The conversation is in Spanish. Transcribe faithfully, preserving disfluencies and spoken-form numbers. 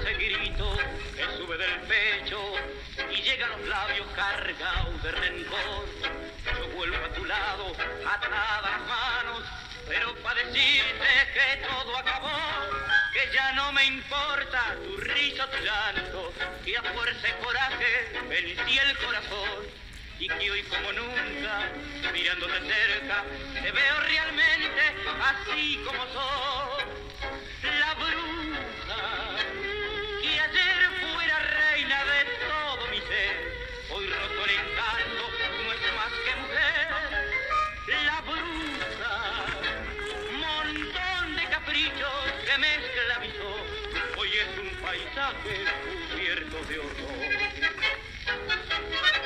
de grito que sube del pecho y llega a los labios cargados de rencor. Yo vuelvo a tu lado, atada las manos, pero para decirte que todo acabó, que ya no me importa tu risa, tu llanto, que a fuerza y coraje vencí el corazón, y que hoy como nunca, mirándote cerca, te veo realmente así como sos. La bruja que ayer fuera reina de todo mi ser, hoy roto el encanto, no es más que mujer. La bruja, montón de caprichos que me esclavizó, hoy es un paisaje cubierto de horror.